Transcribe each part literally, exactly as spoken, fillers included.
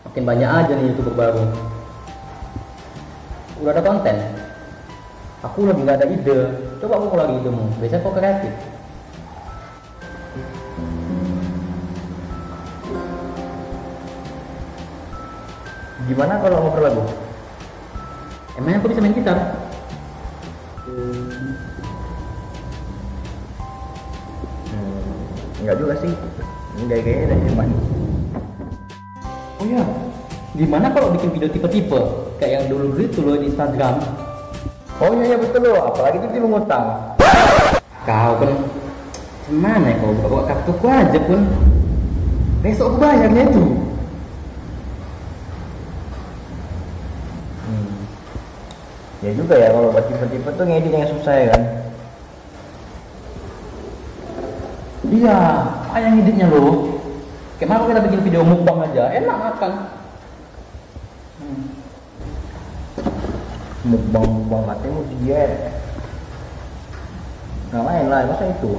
Makin banyak aja nih youtuber baru. Udah ada konten. Aku lagi nggak ada ide. Coba aku kalau lagi idemu. Biasanya kok kreatif. Gimana kalau ngobrol lagu? Emangnya aku bisa main gitar? Hmm, enggak juga sih. Enggak kayaknya dari cuman. Oh ya, gimana kalau bikin video tipe-tipe kayak yang dulu itu loh di Instagram? Oh iya, iya betul loh, apalagi itu dia ngutang. Kau kan gimana ya kau bawa kartuku aja pun besok aku bayarnya itu. Hmm. Ya juga ya kalau buat tipe-tipe tuh ngedit yang susah ya kan. Iya, ayang ngeditnya loh. Kayak mana kita bikin video mukbang aja, enak makan. Hmm. Mukbang-mukbang katanya mau diet. Nggak main lah, masa itu?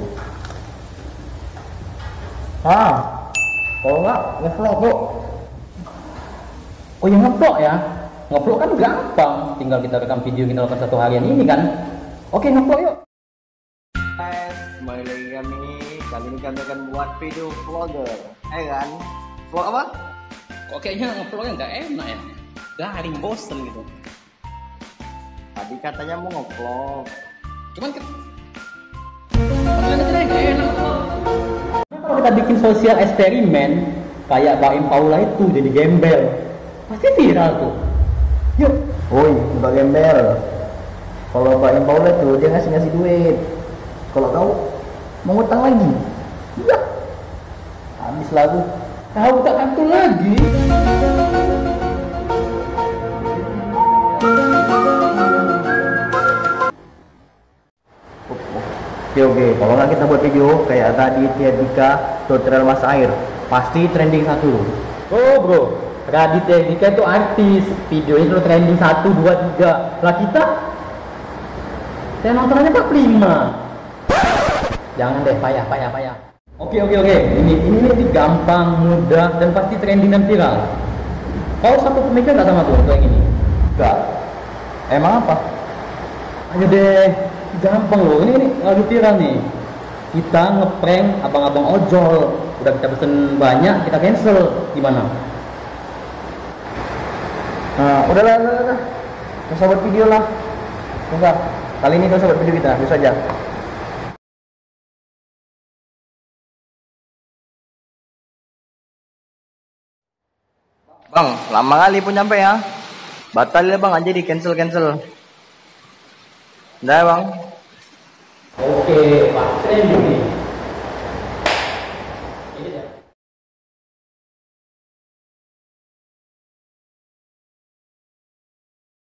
Ah, kalau nggak nge-vlog kok. Oh yang ngevlog ya? Ngevlog kan gampang, tinggal kita rekam video kita lakukan satu harian ini kan. Oke ngevlog yuk. Guys, kembali lagi kami. Kali ini kami akan buat video vlogger, eh kan? Vlog apa? Kok kayaknya ngevlognya nggak enak ya? Garing, bosen gitu. Tadi katanya mau nge-vlog. Cuman kan tampilannya tidak enak. Kalau kita bikin sosial eksperimen kayak Baim Paula itu jadi gembel, pasti viral tuh. Yuk. Woi, bukan gembel. Kalau Pak Im Paula tuh dia ngasih ngasih duit. Kalau kau mau ngutang lagi, iya. Habis lagu. Tahu tak kartu lagi. Oke oke, kalau nggak kita buat video kayak tadi Raditya tutorial masak air, pasti trending satu. Oh bro, Raditya Dika itu artis, videonya itu trending satu, dua, tiga. Lah kita, saya nontonnya tak lima. Jangan deh, payah, payah, payah. Oke oke oke, ini ini ini gampang, mudah dan pasti trending dan viral. Kau satu pemikiran nggak sama tuh untuk yang ini? Enggak. Emang apa? Ayo deh, gampang loh. Ini ini lagi viral nih. Kita ngeprank abang-abang ojol. Udah kita pesen banyak, kita cancel. Gimana? Nah, udahlah, udah, udah, udah. Kita buat video lah. Enggak. Kali ini kita buat video kita, bisa aja. Bang, lama kali pun nyampe ya. Batal ya bang, aja di cancel cancel. Udah bang. Oke, Pak. Trending nih.